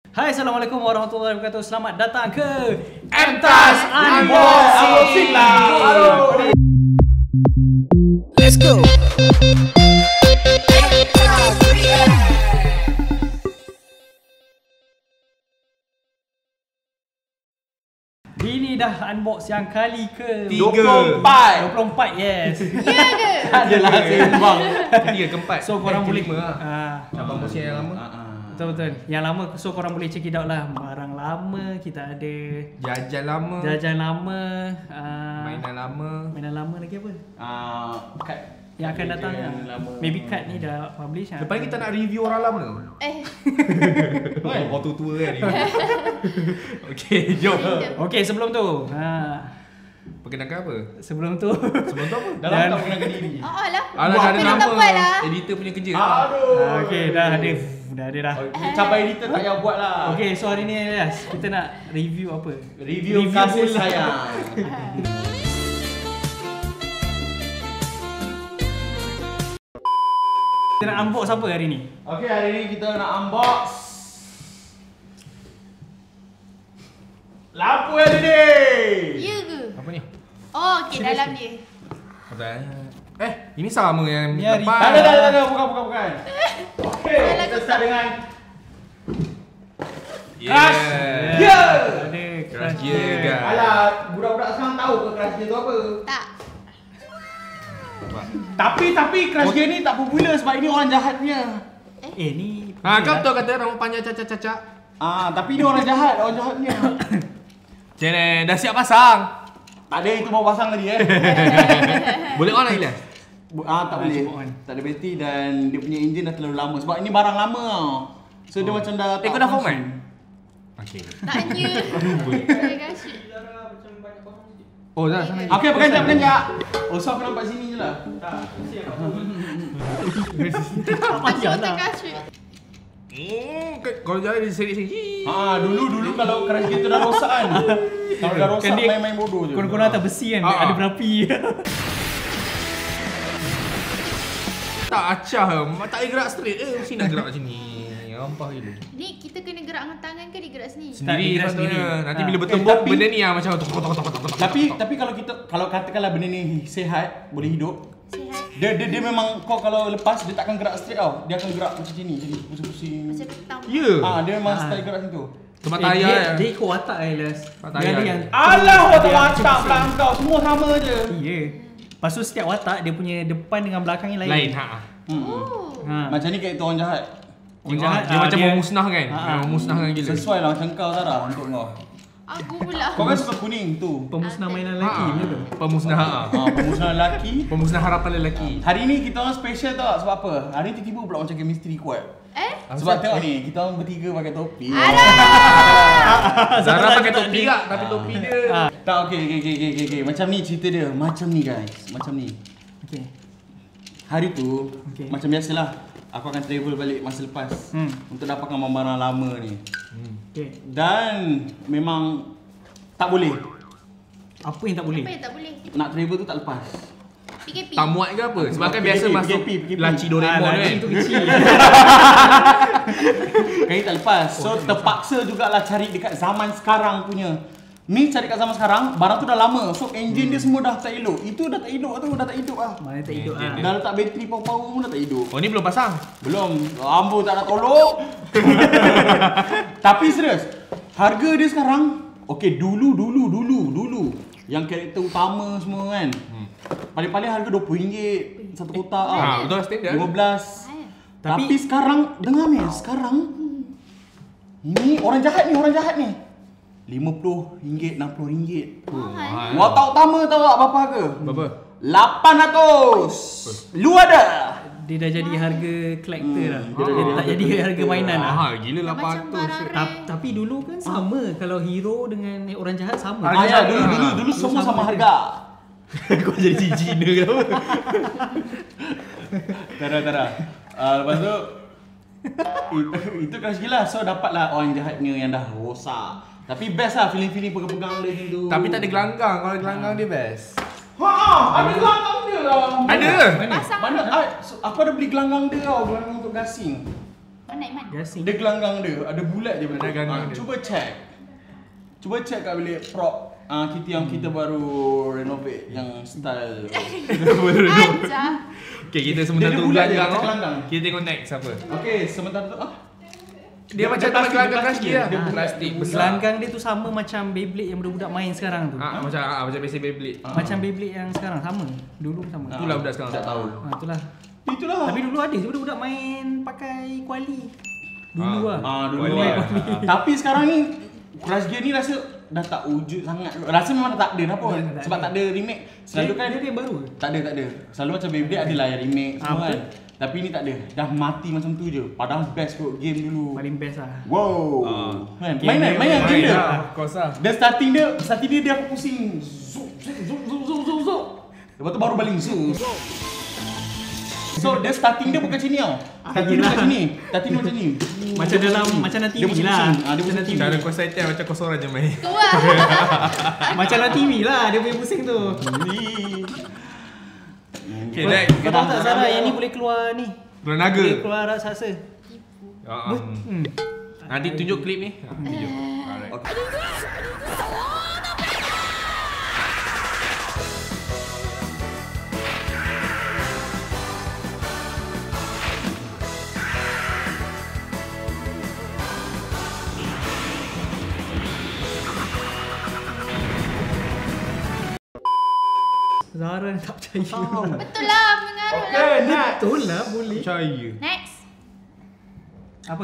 Hai, Assalamualaikum warahmatullahi wabarakatuh. Selamat datang ke Entas Unboxing. Let's go. Ini dah unbox yang kali ke 24. 24, yes. Ya ke? Adalah sembang. 3 ke 4. So korang boleh Abang musim yang lama. betul. Yang lama, so korang boleh check it out lah. Barang lama kita ada, Jajan lama. jajan lama, Mainan lama. mainan lama lagi apa? Kad Yang akan datang yang lah. lama. Maybe card ni dah publish lah. Lepas ni kita nak review orang lama. Orang tua-tua kan ni. Okey, jom. Okay, sebelum tu Perkenalkan apa? sebelum tu Sebelum tu apa? Dalam tak perkenalkan diri. Lah. Alah ada Tapi dah tak buat nama lah. editor punya kerja. okay, dah ada dah. Capai editor tak payah buat lah. Okay, so hari ni Elias, kita nak review apa? Review kasih bola. sayang. Kita nak unbox apa hari ni? Okey, hari ni kita nak unbox lampu LED. Ya ke? Apa ni? Oh, okey dalam dia. Ini sama yang Ni hari- lepas. Tak ada, bukan. Okey, kita start dengan Crush. Yeah. Ada Crush crush gear, gear. guys. Alah, budak-budak sekarang tahu ke crush gear tu apa? Tak. Tapi crush gear ni tak popular sebab ini orang jahat punya. Ni Kau tahu kata rambut panjang cacak-cacak. Tapi ni orang jahat punya. Cene, dah siap pasang. Tak ada, itu mau pasang tadi Boleh on lagi lah. Tak boleh. cuba on. Tak ada bateri dan dia punya enjin dah terlalu lama sebab ini barang lama tau. So dia macam dah Kau dah format? Okey. Taknya. Terima kasih. Oh dah sana. Okey, penganjak. Oh, so aku nampak sini je lah. Masuk terkasut. Kau jangan diseri-seri. Dulu kalau crush gear tu dah rosak kan. Kalau dah rosak Kan dia- main-main bodoh je. Korang-korang atas besi kan, ada berapi. Tak acah. Tak boleh gerak straight. Mesti nak gerak macam ni. Gampang gila. Ni kita kena gerak dengan tangan ke dia gerak sini? Sendiri dia gerak sendiri. sendiri. Nanti bila bertembung tapi- benda ni macam Tapi kalau katakanlah benda ni sihat, boleh hidup. Sihat. Dia memang kau kalau lepas dia takkan gerak straight tau. Dia akan gerak macam ni, jadi pusing-pusing. Macam petang. Ya. Dia memang style gerak macam tu. Tempat dia, tayar. dia ikut watak Elias. Watak Dia ada tayar. yang Alah, ada watak yang mantap pusing. pula kau. Semua sama je. Ya. Lepas tu setiap watak dia punya depan dengan belakang yang lain. Lain. Oh. Macam ni karakter orang jahat. Orang jahat, Dia macam dia- memusnahkan. Memusnahkan gila. Sesuai lah macam kau Zara untuk kau. Aku pula. Kau kan suka kuning tu. Pemusnah mainan lelaki, betul tu? Pemusnah. Pemusnah lelaki. Pemusnah harapan lelaki. Hari ni kita orang special tau sebab apa? Hari ni tiba-tiba pula macam chemistry kuat. Sebab tengok ni, kita orang bertiga pakai topi. Zara pakai topi tak? Tapi topi dia. Tak, okey. Macam ni cerita dia. Macam ni guys. Macam ni. Okey. Hari tu, Okey. macam biasalah. Aku akan travel balik masa lepas untuk dapatkan barang-barang lama ni. Okey. Dan memang tak boleh. Apa yang tak boleh? Apa yang tak boleh? Nak travel tu tak lepas. PKP. Tak muat ke apa? Sebab kan PKP, biasa masuk PKP. laci Doraemon laci kan. tu kecil. Kain tak lepas. So terpaksa jugalah cari dekat zaman sekarang punya. Ni cari kat zaman sekarang, barang tu dah lama. So enjin dia semua dah tak elok. Itu dah tak elok tu, dah tak hidup lah. Mana tak hidup ah. Dah letak bateri power pun dah tak hidup. Oh ni belum pasang. Belum, Ambo tak nak tolong. Tapi serius, harga dia sekarang, okey dulu yang karakter utama semua kan. Paling-paling harga RM20 satu kotak Betul standard. 15. Tapi sekarang dengar ni, sekarang ini orang jahat ni. RM50, RM60. Watak utama tahu tak berapa harga? Berapa? 800. Lu ada? Dia dah jadi harga collector dah. Dia tak jadi harga mainan lah. Mahal gila Macam 800. barang rare. Tapi dulu kan sama. Kalau hero dengan orang jahat sama. Harga Ya, sama. dulu semua sama harga. Kau jadi Cina ke apa? Tak ada. Lepas tu itu crush gila. So dapatlah orang jahatnya yang dah rosak. Tapi best lah feeling-feeling pegang-pegang dia tu. Tapi tak ada gelanggang. Kalau ada gelanggang dia best. Ada gelanggang dia lah. Ada? Pasang. Mana? Aku ada beli gelanggang dia tau, gelanggang untuk gasing. naik mana? Gasing. Dia gelanggang dia, ada bulat je benda. Ada gelanggang dia. Cuba check. Cuba check kat bilik prop kita yang kita baru renovate yang style. Ajar. Okay, kita sementara Dia tu bulat je, gelanggang. macam gelanggang. Kita tengok next siapa. Okey, sementara tu Dia macam tak gelanggang plastik kaki dia. lah. Dia bulat. Plastik besar. Gelanggang dia tu sama macam Beyblade yang budak-budak main sekarang tu. Macam biasa Beyblade. Macam Beyblade yang sekarang sama. Dulu sama. Itulah budak sekarang. Tak tahu. Itulah. Itulah. Tapi dulu ada je budak-budak main pakai kuali. Dulu lah. Dulu Kuali lah. lah. Tapi sekarang ni Crash Gear ni rasa dah tak wujud sangat. Rasa memang dah tak ada dah pun. Tak Sebab ada. tak ada remake. Selalu kan dia baru ke? tak ada. Selalu macam Beyblade adalah yang remake semua betul. kan. Tapi ni tak ada. Dah mati macam tu je. Padahal best kot game dulu. Paling best lah. Wow. Kan? Game Main dia, game dia. Of course lah. Dan starting dia dia aku pusing. Zup. Lepas tu baru baling zup. So dia starting dia bukan macam ni tau. Starting dia macam ni. Starting dia macam ni. Macam dalam macam dalam Dia TV pusing. lah. Dia pusing TV. Cara kau excited macam kau seorang je main. Tu lah. Macam dalam TV lah dia punya pusing tu. Okay, next. Kau tahu tak Zara yang ni boleh keluar ni. Keluar naga. Boleh keluar raksasa. Nanti tunjuk klip ni. Tunjuk. Alright. Zara ni tak percaya. Betul lah, mengaruh lah. Okay, next. Betul lah boleh. Percaya. Next. Apa?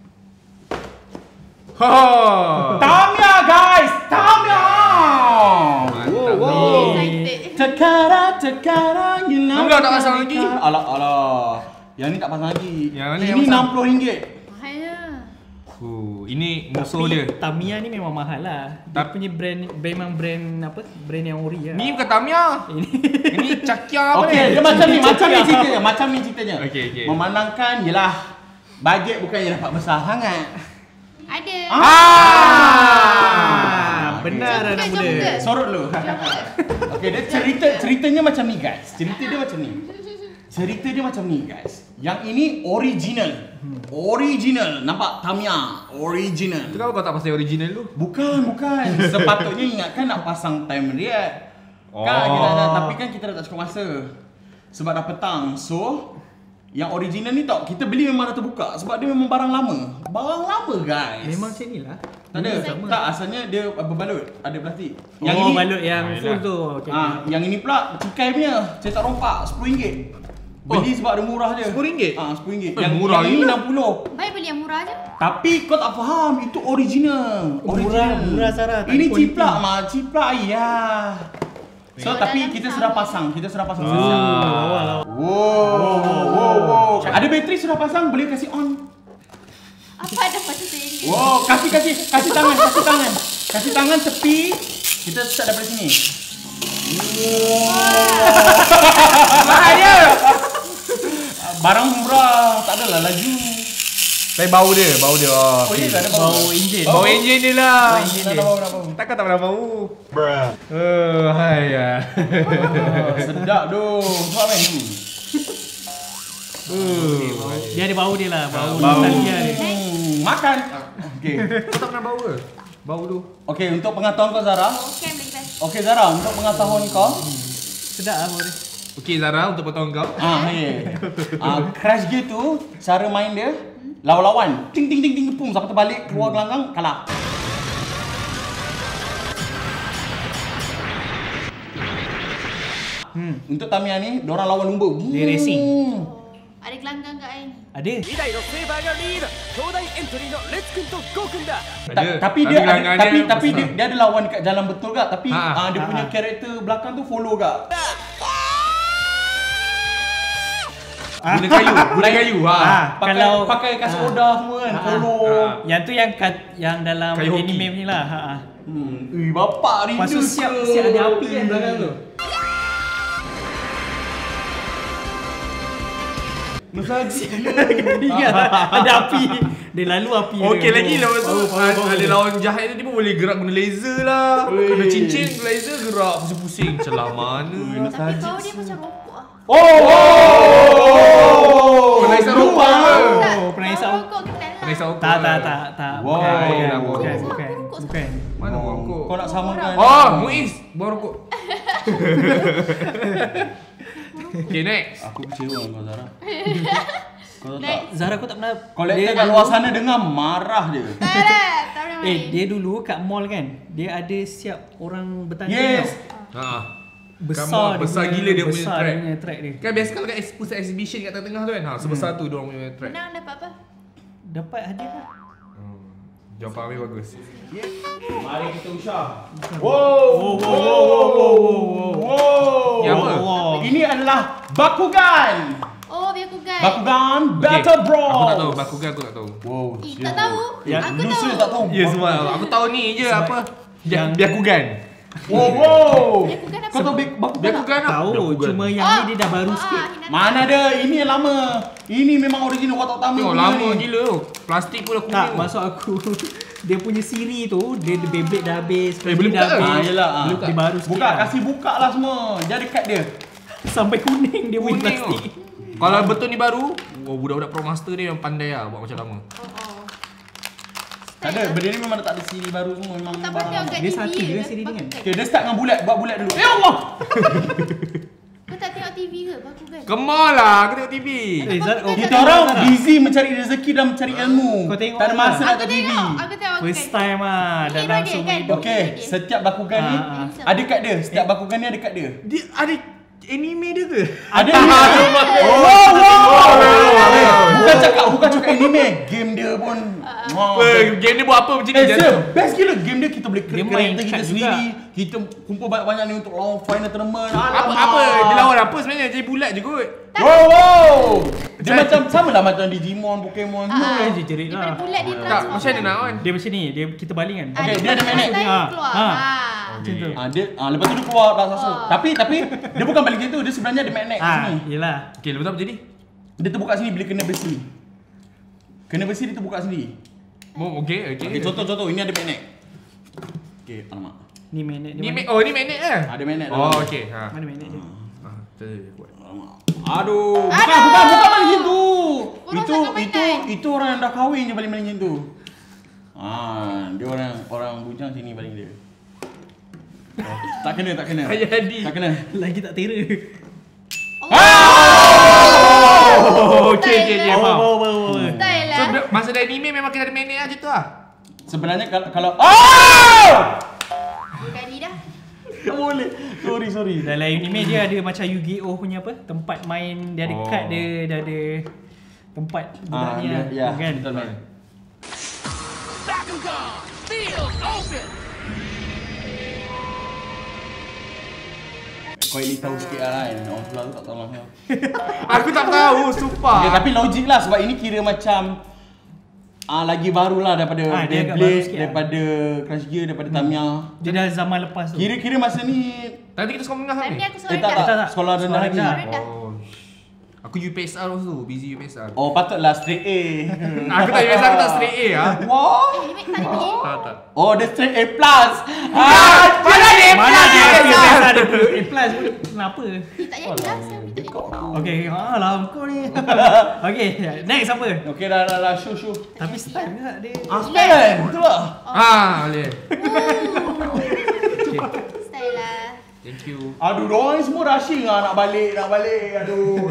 Ha. Tamiya guys, Tamiya. Mantap. Excited. Tekara Enggak, tak pasang lagi. Alah. Yang ni tak pasang lagi. Yang mana ini yang pasang? RM60. Mahalnya. Ini musuh dia. Tamiya ni memang mahal lah. Dia punya brand memang brand apa? Brand yang ori lah. Ni bukan Tamiya. Ini Cakia apa Okey, dia macam ni ceritanya. Okey. Memandangkan yelah bajet bukannya dapat besar sangat. Ada. Benar Jom anak ke, muda. jom ke? Sorot lu. Okey, dia ceritanya macam ni guys. Cerita dia macam ni guys. Yang ini original. Nampak Tamiya original. Tu kenapa kau tak pasang original tu? Bukan. Sepatutnya ingatkan nak pasang time react. Kan kita tapi kan kita dah tak cukup masa. Sebab dah petang. So yang original ni tau, kita beli memang dah terbuka sebab dia memang barang lama. Barang lama guys. Memang macam ni lah. tak ada. Sama. Tak, asalnya dia berbalut, ada plastik. Balut yang full tu. Okay. Yang ini pula cikai punya, cetak rompak RM10. Beli sebab dia murah je. RM10? RM10. Yang murah ini je. RM60. Baik beli yang murah je. Tapi kau tak faham, itu original. Murah, Sarah, tak Ini ada ciplak ciplak ayah. So Oh, tapi dalam kita sama. sudah pasang, Awal. Wow. Ada bateri sudah pasang, boleh kasih on. Apa ada pasal sini? Wow, kasih tangan. Kasih tangan tepi. Kita start daripada sini. Bahaya. Barang murah, tak adalah laju. Tapi bau dia. Oh, ya ke ada bau? Bau enjin. Bau enjin dia lah. Dah bau. Takkan tak pernah bau. Hai. Sedap doh. Tu apa ni? Dia ada bau dia lah. Bau Bau. nostalgia dia. Makan. Okey. Kau tak pernah bau ke? Bau tu. Okey, untuk pengetahuan kau Zara. Okey, ambil best. Okey Zara, untuk pengetahuan kau. Sedap lah bau dia. Okey Zara, untuk potong kau. Crash Gear tu cara main dia lawan-lawan. Ting pum sampai terbalik keluar gelanggang kalah. Untuk Tamiya ni, diorang lawan lumba. Dia racing. Ada gelanggang kat air ni. Ada. Tapi dia ada lawan dekat jalan betul gak? Tapi dia punya karakter belakang tu follow gak? Guna kayu. Pakai kasut odah semua kan, follow. Yang tu yang dalam Kayu hoki. anime ni lah. Bapak rindu. Lepas tu siap ada api kan belakang tu. Ada api. Dia lalu api. Okey dia. lagi lepas tu ada lawan jahat ni dia pun boleh gerak guna laser lah. Kena cincin laser gerak pusing-pusing. Celah mana. Tapi kau dia macam rokok ah. Oh! Pernah isap rokok ke? Pernah isap rokok isap rokok. Tak. Wow. Bukan. Mana buang rokok? Kau nak samakan. Oh, Muiz, buang rokok. Okay, next. Aku kecewa dengan kau Zara. Kau tahu tak? Next. Zara kau tak pernah Kolektor kat luar sana dengar marah dia. Tak boleh main. dia dulu kat mall kan, dia ada siap orang bertanding. Yes. Ha. Besar Besar gila dia punya besar track. dia punya track dia. Kan biasa kalau kat pusat exhibition kat tengah-tengah tu kan. Sebesar tu dia orang punya track. Menang dapat apa? Dapat hadiah lah. Jawapan Amir bagus. Mari kita usah. Wow. Yang apa? Ini adalah Bakugan. Oh, biar aku guide. Bakugan Battle Bros. Aku tak tahu, Bakugan aku tak tahu. Wow. Tak tahu. Yang Aku Lu tahu. serius tak tahu? Ya sebab aku tahu ni je apa. Yang- Byakugan. Wow. Bakugan apa? Kau tahu Bakugan? Byakugan apa? Tahu, cuma yang ni dia dah baru sikit. Mana ada? Ini yang lama. Ini memang original watak utama. Tengok punya lama ni. gila tu. Plastik pun dah Tak, kuning. maksud aku dia punya siri tu, dia Beyblade dah habis, boleh dah buka ke? habis. yelah. Boleh buka. Dia baru sikit. Buka, lah. kasih buka lah semua. Jadi dekat dia. Sampai kuning dia punya Kuning tu. plastik. Kalau betul ni baru, budak-budak Pro Master ni yang pandai lah buat macam lama. Oh. Tak ada, benda ni memang tak ada siri baru semua. Memang Tak barang pandai lama. kat Dia TV satu je je ke? siri dia kan? Okay, dia start dengan bulat. Buat bulat dulu. Ya Allah! Kau tak tengok TV ke? Bakugan. Kemal lah, aku tengok TV. Zat, oh, Kita orang busy mencari rezeki dan mencari ilmu. Kau tengok tak ada lah. masa nak Aku tengok TV. tengok. Aku tengok first Bakugan. time lah Ini dalam Rodia seumur kan? hidup. Okey, setiap Bakugan ni ada kad dia. Setiap Bakugan ni ada kad dia. Dia ada anime dia ke? Ada ni. Bukan cakap anime, game dia pun. Game dia buat apa macam ni? Best gila game dia, kita boleh Dia create main karakter kita kad sendiri. Kita kumpul banyak-banyak ni untuk lawan final tournament. Apa? Dia lawan apa sebenarnya? Jadi bulat je kot. Wow. Dia macam sama lah macam Digimon, Pokemon. Dia je jerit Daripada lah. bulat dia Tak, transform. macam mana nak kan? Dia macam ni, kita baling kan. Okay, dia ada magnet. Keluar. Ha. Ha. Macam tu. Dia lepas tu dia keluar dah sasuk. Tapi dia bukan balik gitu, dia sebenarnya ada magnet kat sini. Yelah. Okay, lepas tu apa jadi? Dia terbuka sini bila kena besi. Kena besi dia terbuka sendiri. Okay. Okay, contoh ini ada magnet. Okay, alamak. Ni magnet dia. Ni mana? ni magnet ke? Ada magnet Oh, dalam. okay. Ha. Mana magnet dia? Kuat. Alamak. Aduh, bukan maling gitu. Urus mainan. Itu orang yang dah kahwin je maling macam tu. Dia orang bujang sini paling dia. Oh, tak kena. Jadi. Tak kena. Lagi tak tera. Okay, faham. Style So, lah. masa dah anime memang kena ada magnet lah macam tu lah. Sebenarnya kalau Kali dah. tak boleh. Sorry. Dalam anime dia ada macam Yu-Gi-Oh punya apa? Tempat main, dia ada kad dia ada tempat budaknya ya, kan. betul man. Kau ini tahu sikit lah kan. Orang sebelah tu tak tahu lah. Aku tak tahu, sumpah. Okay, tapi logik lah sebab ini kira macam lagi baru lah daripada Dia agak baru Beyblade, sikit daripada Crush Gear, daripada Tamiya. Dia dah zaman lepas tu. Kira masa ni Nanti kita sekolah menengah Time ni ni. aku seorang tak, dah. tak. sekolah rendah lagi. Sekolah rendah. Oh. Aku UPSR masa tu, busy UPSR. Oh patutlah straight A. Aku tak UPSR, aku tak straight A lah. Wah. Limit tak pergi. Tak. Oh dia straight A plus. Mana dia? Mana dia biasa ada A plus pun kenapa? Dia tak jadi lah. Sam. Dia tak jadi. Okey, lah kau ni. Okey, next apa? Okay dah show. Tapi style juga dia. Aspen, betul lah. Boleh. Style lah. Thank you. Aduh, diorang ni semua rushing lah nak balik. Aduh.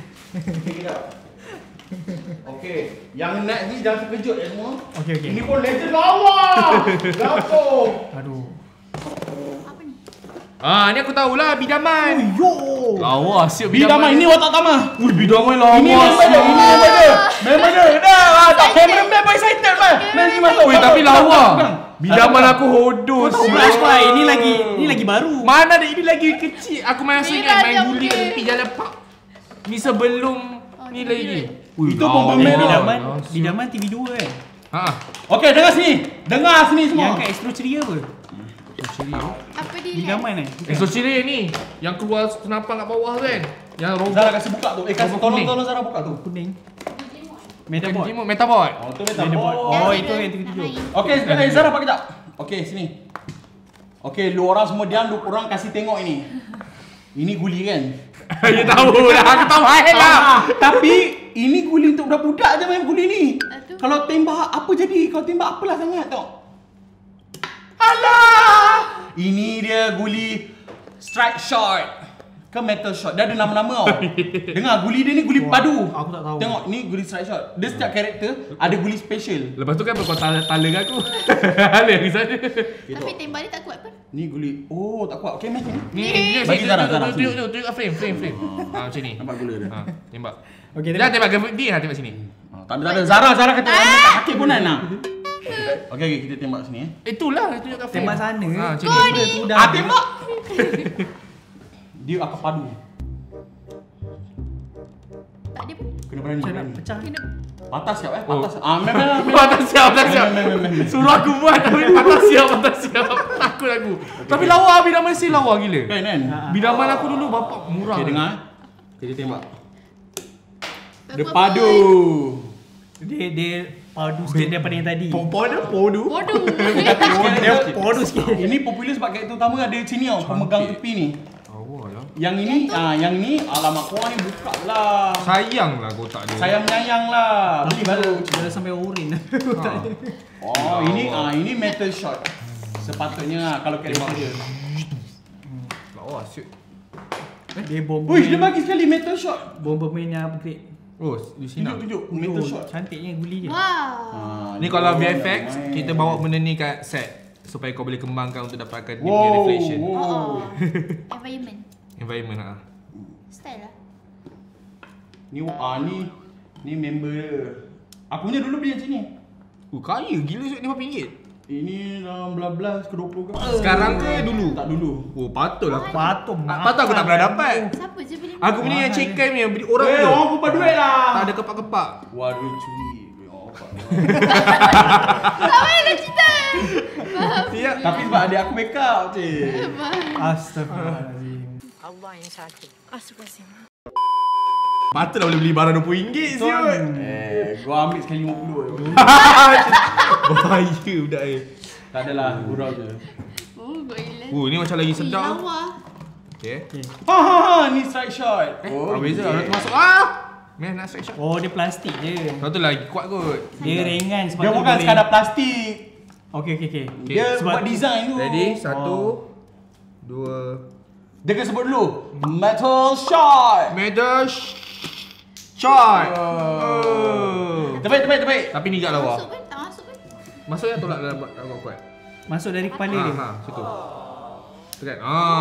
Okay, yang next ni jangan terkejut ya semua. Okey. Ini pun legend lawa. Langsung. Aduh. Apa ni? Ni aku tahulah bidaman. Yo. Lawa, siap Bidaman ini watak tama. bidaman lawa. Ini member dia. Dah, tak cameraman pun excited man. Mari masuk. Weh, tapi lawa. Bidaman aku hodos. Flash boy, ini lagi baru. Mana ada ini lagi kecil. Aku masih Ni ingat dah main jam guli dia. tepi jalan pak. Ni sebelum ni TV lagi. Itu bomba merah. Bidaman TV2 kan. Okey, dengar sini semua. Yang kat Astro Ceria apa? Apa dia? Bidaman kan? Exochile ni yang keluar senapan kat bawah tu kan. Yang robot Zara kasih buka tu. Kasih kuning. tolong Zara buka tu. Kuning. Metabot. Metabot. Metabot. Oh, tu Metabot. Oh, itu yang TV7. Okey, sekarang Zara pak kejap. Okey, sini. Okey, lu orang semua diam, lu orang kasih tengok ini. Ini guli kan? Ya tahu lah, aku tahu hal lah. Tapi ini guli untuk budak-budak je main guli ni. Tu. Kalau tembak apa jadi? Kalau tembak apalah sangat tau. Alah! Ini dia guli strike shot ke metal shot. Dia ada nama-nama tau. Dengar guli dia ni guli padu. Aku tak tahu. Tengok ni guli strike shot. Dia setiap karakter ada guli special. Lepas tu kan kau tala dengan aku. Ada di sana. Tapi tembak dia tak kuat pun. Ni guli. Oh, tak kuat. Okey, match ni. Ni Bagi Zara, Zara. tunjuk frame. Macam ni. Nampak gula dia. Tembak. Okey, Dah tembak ke dia tembak sini. Tak ada. Zara kata tak sakit pun nak. Okey, kita tembak sini Itulah tunjuk kat frame. Tembak sana. Macam Kau ni. tu dah. tembak. Dia akan padu. Tak ada pun. Kena berani. Macam nak pecah. Kena Patah siap Oh. Patah. Memang. Patah siap. Suruh aku buat tapi patah siap. Takut aku. Tapi lawa Biraman mesti lawa gila. Kan. Biraman aku dulu bapak murah. Okey, dengar. Kita tembak. tak Dia kuat padu. pun. Dia padu sikit daripada yang tadi. Podo. Bodoh. Dia padu sikit. Ini popular sebab karakter utama ada sini tau, pemegang tepi ni. Awal lah. Yang ini alamak kau ni buka lah. Sayang lah kotak dia. Sayang menyayang lah. Beli baru. Dah sampai oren. Oh, ini metal shot. Sepatutnya kalau karakter dia. Lawa siut. Dia bom. Uish, dia bagi sekali metal shot. Bom pemain yang upgrade. Oh, di sini. Tunjuk metal shot. Cantiknya guli dia. Wah. Ni kalau VFX kita bawa benda ni kat set supaya kau boleh kembangkan untuk dapatkan dia punya Wow. reflection. Oh. Environment. Environment ah. Style lah. Ni member dia. Aku punya dulu beli macam ni. Kaya gila siut RM5. Ini dalam belas ke 20 ke? Sekarang ke dulu? Tak dulu. Oh, patutlah. Patung. Patut aku tak pernah dapat. Siapa je beli? Aku punya yang chicken ni beli orang Eh, tu. orang kumpul duit lah. Tak ada kepak-kepak. Wah, dia curi. Oh, Tak payah dah cerita. Siap. Tapi sebab adik aku backup cik. Astagfirullahaladzim. Allah yang satu. Astagfirullahaladzim. Patutlah boleh beli barang RM20 siut. Gua ambil sekali 50. Bahaya budak ni. Tak adalah, gurau je. Oh, gila. Ni macam lagi sedap. Lawa. Okey. Ha, ni strike shot. Oh, beza okey. lah tu masuk. Man nak strike shot. Oh, dia plastik je. Satu lagi kuat kot. Dia ringan sebab Dia tu bukan boleh- sekadar plastik. Okey. Dia Sebab buat design tu. Ready? 1 2 Dia kena sebut dulu. Metal shot. Medal shot. Terbaik. Tapi ni tak Tak lawa. masuk pun. Tak masuk pun. Masuk yang tolak dalam agak kuat. masuk dari kepala dia. Situ. Tekan.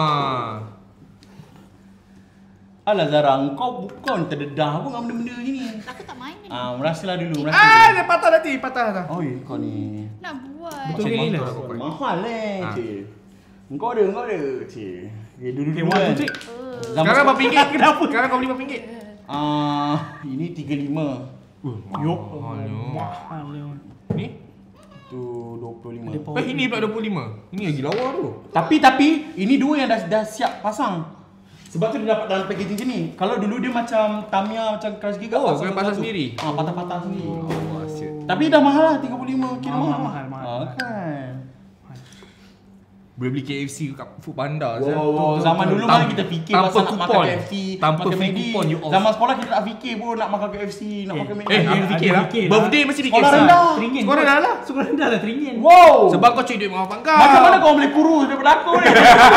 Alah Zara, kau bukan terdedah pun dengan benda-benda gini. Aku tak main ni. Merasalah dulu, Dia patah nanti, patah dah. Oh, ya kau ni. Nak buat. Betul ke gila? Mahal cik. Engkau ada, cik. Dia dulu-dulu Okay, one, two, three. Sekarang berapa ringgit? Kenapa? Sekarang kau beli berapa ringgit? Ini 35. Yok. Mahalnya. Mahalnya. Ni? Tu 25. Ini pula 25. Ini lagi lawa tu. Tapi ini dua yang dah siap pasang. Sebab tu dia dapat dalam packaging macam ni. Kalau dulu dia macam Tamiya macam Crush Giga. Oh, kau yang pasang sendiri? Patah-patah sendiri. Wah, siut. Tapi dah mahal lah 35 kira Mahal. kan. Boleh beli KFC kat Food Panda. Wow, zaman dulu mana kita fikir tanpa pasal nak makan kupon. KFC, Tanpa makan free McD. kupon, you off. Zaman sekolah kita tak fikir pun nak makan KFC, nak makan McD. Aku fikir lah. fikir lah. Birthday mesti fikir. Sekolah Sal. rendah. Teringin. Sekolah rendah lah. Sekolah rendah lah teringin. Wow. Sebab kau curi duit mahal pangkal. Macam mana kau boleh kurus daripada aku ni?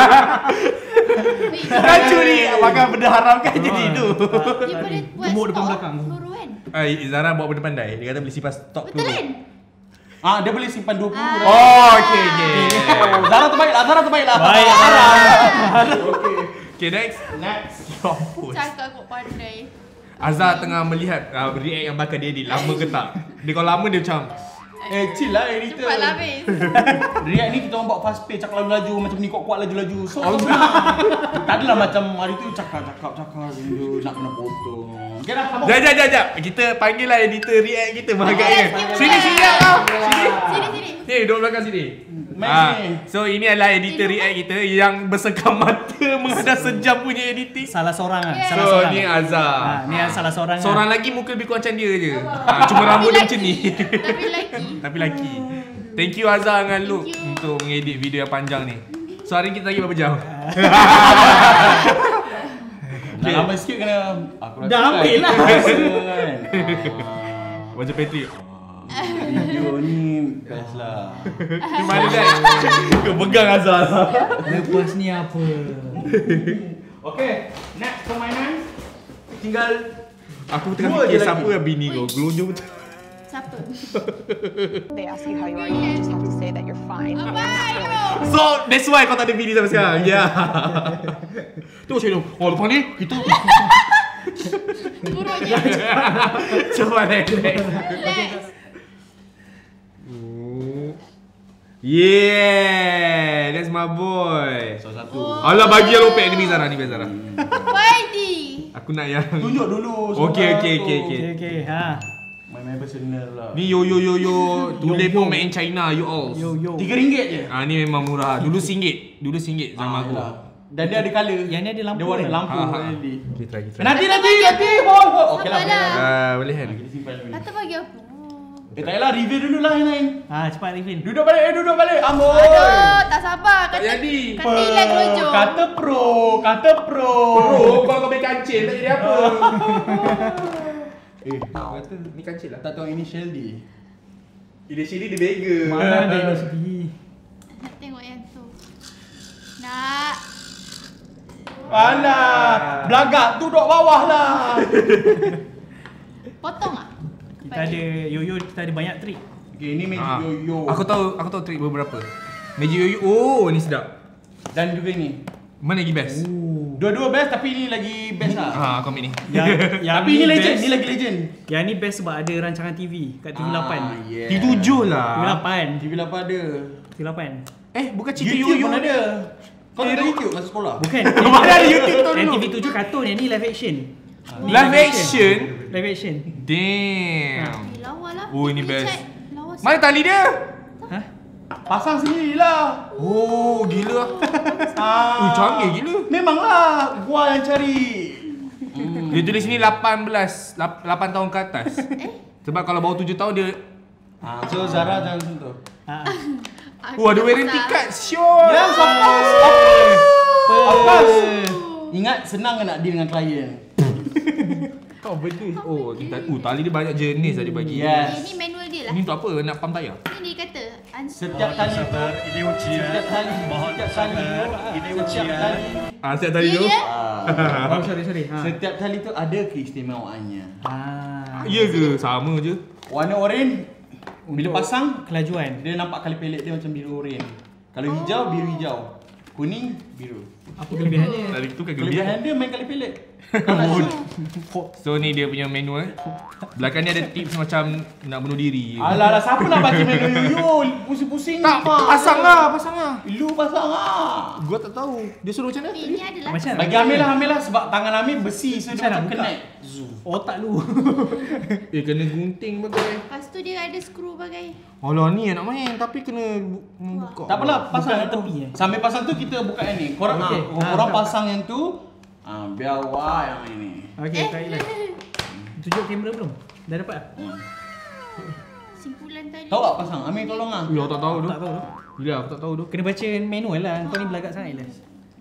Kau curi makan benda haram kan jadi tu. Dia boleh buat Gemuk depan stok belakang. peluru kan? Zara bawa benda pandai. Dia kata boleh simpan stok Betul peluru. kan? Dia boleh simpan 20. Oh, okey. Oh, Zara terbaiklah. Baik. Okay, next. Cakap kau pandai. Azhar tengah melihat react yang bakal dia edit. Lama ke tak? Dia kalau lama dia macam Chill lah editor. Cepatlah habis. React ni kita orang buat fast pace, cakap laju-laju macam ni kuat-kuat laju-laju. So tak adalah macam hari tu cakap video nak kena potong. Okey dah, sambung. Jap. Kita panggil lah editor react kita agaknya. Yes, Sini kau. Sini. Ni duduk belakang sini. So ini adalah editor react kita yang bersengkam mata menghadap sejam punya editing. Salah seorang lah. Yeah. Salah So seorang. ni Azhar. Ni yang salah seorang. Seorang lagi muka lebih kurang macam dia je. Cuma rambut dia macam ni. Tapi lelaki. Tapi lelaki. Thank you Azhar dengan Luke Thank you. untuk mengedit video yang panjang ni. So hari ni kita lagi berapa jam? Nak lama sikit kena aku rasa Dah ambil lah. kan. Macam Patrick. Video ni best lah. Mana kan? Kau pegang Azal. Lepas ni apa? Okay, next permainan. Tinggal Aku tengah dua fikir je siapa lagi. yang bini kau. Gelonjong betul. Siapa? They ask you how you are, you just have to say that you're fine. Bye bro. So that's why kau tak ada bini sampai sekarang. Ya. Tu macam ni. Oh lepas ni kita Buruk je. cuba next. Relax. Yeah, that's my boy. salah satu. Alah bagi yang lopek ni Zara, ni Zara. Whitey. Aku nak yang Tunjuk dulu. Okey. Okay, ha. Main personal lah. Ni yo. Tulis pun made in China, you all. Yo. RM3 je. Ah ni memang murah. Dulu RM1. Dulu RM1 zaman aku. Yelah. Dan dia ada colour. Yang ni ada lampu Dia warna kan? lampu LED. Kita try. Nanti. Hold. Okey lah. Sabarlah. Boleh kan? Kita simpan dulu. Kata bagi aku. Tak payahlah, review dulu lah yang lain. Ha, cepat Rifin. Duduk balik. Amboi. Aduh, tak sabar. Tak jadi. Kata hilang gelojong. Kata pro. Bro, kau ambil kancil tak jadi apa? Kata Ni kancil lah. tak tahu initial D. Initially dia beggar. Mana ada universiti? Nak tengok yang tu. Nak. Alah, belagak duduk bawah lah. Potong ah? Kita ada yo-yo, kita ada banyak trik. Okay, ini magic yo-yo. Aku tahu trik beberapa. Magic yo-yo. Oh, ni sedap. Dan juga ni. Mana lagi best? Dua-dua best tapi ni lagi best lah. Aku ambil ni. Yang Tapi ni legend, best- ni lagi legend. Yang ni best sebab ada rancangan TV kat TV8. Yeah. T7 lah. TV8. TV8 ada. TV8. Bukan cerita YouTube yo-yo. pun ada. Kau tak ada YouTube masa sekolah? Bukan. Mana ada YouTube tu Yang dulu? TV7 kartun, yang ni live action. Live action? Live action. Damn. Lawa lah. Oh, ini best. Lawa Mana tali dia? Ha? Pasang sendirilah. Oh, gila. Canggih gila. Memanglah gua yang cari. Dia tulis sini 8 tahun ke atas. Sebab kalau bawah 7 tahun dia So Zara jangan sentuh. Ha. ada warranty card. Sure. Yes, of course. Of course. Ingat senang nak deal dengan klien. Kau benda. Oh, tali dia banyak jenis dah dia bagi. Yes. Ini manual dia lah. Ini untuk apa? Nak pump tayar? Ini dia kata. Setiap tali tu, Ini ujian. setiap tali Setiap tali tu. Oh, sorry. Ha. Setiap tali tu ada keistimewaannya. Ya ke? Sama je. Warna oranye bila pasang Kelajuan. dia nampak kali pelik dia macam biru oranye. Kalau hijau biru hijau. Kuning biru. Apa kelebihannya? Tali tu kan Kelebihan kelebihan. dia main kali pelik. Kau nak shoot. So ni dia punya manual. Belakang ni ada tips macam nak bunuh diri. Alah, siapa nak baca manual yo? Pusing-pusing. Tak, pasang lah. Lu pasang lah. Gua tak tahu. Dia suruh macam mana? Tapi ini adalah. Macam Bagi ambil lah sebab tangan Amir besi so dia Macam nak macam buka? connect. Otak lu. Kena gunting bagai. Lepas tu dia ada skru bagai. Alah ni nak main tapi kena buka. Tak apalah, pasang Bukan yang tepi, tu. eh? Sambil pasang tu kita buka yang ni. Korang Okey. korang Tak. pasang yang tu. Biar wah yang ini. Okey, baiklah. Tunjuk kamera belum? Dah dapat tak? Simpulan tadi. Tahu tak pasang? Amir tolong ah. Ya, tak tahu tu. Tak tahu tu. Gila, aku tak tahu tu. Kena baca manual lah. Kau ni belagak sangat lah.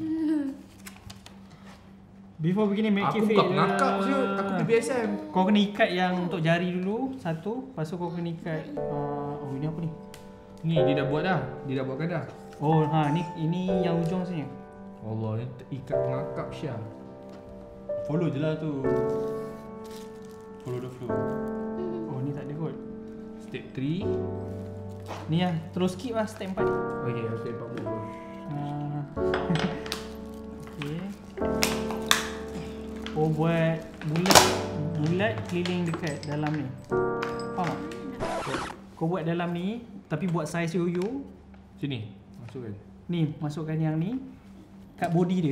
Before beginning make Aku it bukan ngakak je. Aku PBSM. Kau kena ikat yang untuk jari dulu satu, lepas tu kau kena ikat oh ini apa ni? Ni dia dah buat dah. Dia dah buatkan dah. Oh ha ni ini yang hujung sini. Allah, ni ikat ngakak Syah. Follow je lah tu. Follow the flow. Oh ni tak ada kot. Step 3. Ni lah, terus skip lah step 4. Okay, step 4 dulu. Okay. Oh buat bulat keliling dekat dalam ni. Faham tak? Kau buat dalam ni tapi buat saiz yo-yo. Sini, masukkan. Ni masukkan yang ni kat body dia.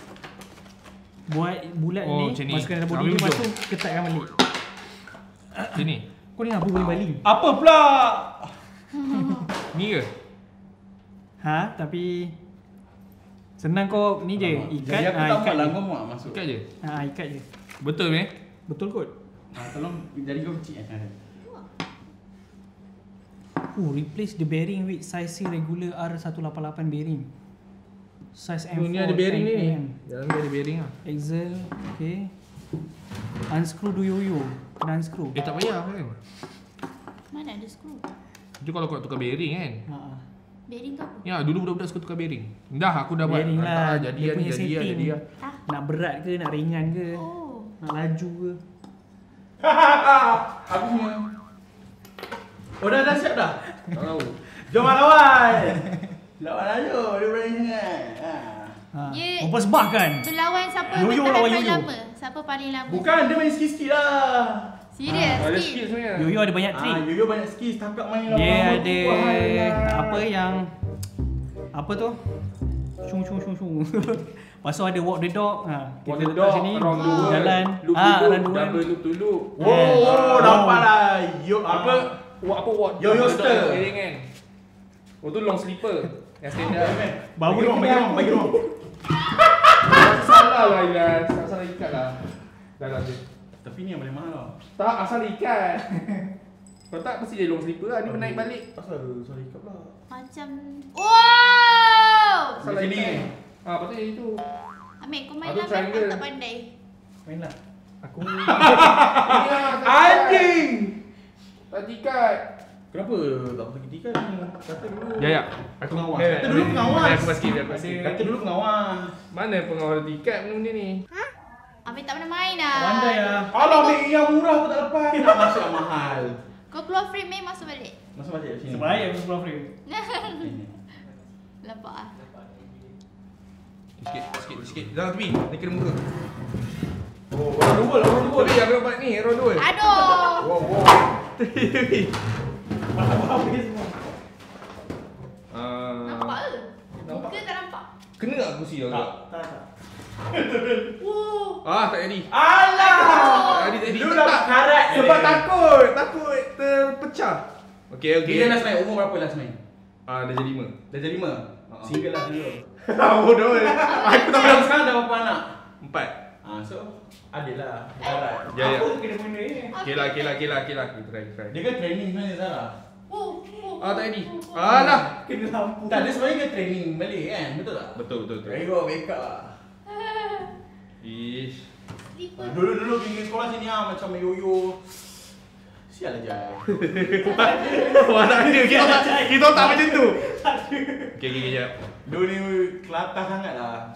Buat bulat Oh, ni macam ni. masukkan dalam body Ambil dia, lepas hujung. tu ketatkan balik. Sini. Kau ni apa boleh baling? Apa pula? Ni ke? Ha, tapi senang kau ni je ikat. Jadi aku tak ikat buat lah, je. kau buat masuk. Ikat je. Ikat je. Betul ni? Betul kot. Tolong jari kau kecil Replace the bearing with size regular R188 bearing. Size M4. Ni ada bearing ni. 10mm. Dalam dia ada bearing lah. Axle, okay. Unscrew do yo-yo. Kena unscrew. Tak payah kan? Mana Mana ada skru? Itu kalau kau tukar bearing kan. Bearing tu apa? Ya, dulu budak-budak suka tukar bearing. Dah aku dah buat. Bearing lah. Jadi Dia punya setting. jadi. Nak berat ke, nak ringan ke, Oh. nak laju ke. Aku punya. Oh dah siap dah. Tak tahu. Jom lawan. Lawan aja, dia berani sangat. Ya. Mempersembahkan. Berlawan siapa Yoyo bertahan lawan paling yoyo. lama? Siapa paling lama? Bukan, dia main sikit-sikit lah. Serius? Ada Skill? skill sebenarnya. Yoyo ada banyak trik. Yoyo banyak skill, setakat main lawan. Dia orang ada tu, alah. apa yang apa tu? Shung. Lepas tu ada walk the dog. Kita Walk the letak dog, sini round the world. jalan. Loop Round the world. double loop to loop. Oh, dapat lah. Apa what? Yo-yo stir. Bearing kan. Oh tu long slipper. Yang standard. Bagi ruang. Salah lah Ilyas. Asal ikat lah. Dah je. Tapi ni yang paling mahal lah. Tak, asal ikat. Kalau tak mesti dia long slipper lah. Ni menaik balik. Asal sorry ikat pula. Macam... Wow! Salah Macam ni. ikat. Patutnya itu. Ambil kau main Ada lah, aku triangle. tak pandai. Mainlah. Aku Anjing! Tak ikat. Kenapa tak pakai tikai ni? Kata dulu. Ya. Aku pengawas. Kata dulu pengawas. Aku basket dia. Kata dulu pengawas. Mana pengawas tiket benda ni? Ambil tak pernah main lah. pandai lah. Alah, ambil yang murah pun tak lepas. Nak masuk yang mahal. Kau keluar frame main masuk balik. Masuk balik kat sini. Sebaik aku keluar frame. Nampak ah. Sikit. Jangan tepi. Ni kena muka. Oh, orang dua. Tapi yang buat ni, round 2. Aduh! Wow. Habis semua. Nampak ke? Muka tak nampak? Kena tak kursi agak? Tak. Wow! Tak jadi. Alah! Tak jadi. Lu dah karat. Sebab takut terpecah. Okey. Dia last main, umur berapa last main? Dah jadi 5. Dah jadi 5? Single lah dulu. Bodoh. Aku tak Sekarang sekarang dah berapa anak? 4. So, adil lah. Karat. Ya. Aku kena benda ni. Okey lah. Kita try. Dia kan training sebenarnya Zara. Tak jadi. Alah. Kena lampu. Tak, dia sebenarnya kan training balik kan? Betul tak? Betul. Ayo, wake up lah. Ish. Slipper. Dulu pergi sekolah sini macam yoyo. Sial aja. Mana ada kita tak macam tu. Okey, jap. Dulu ni kelakar sangat lah.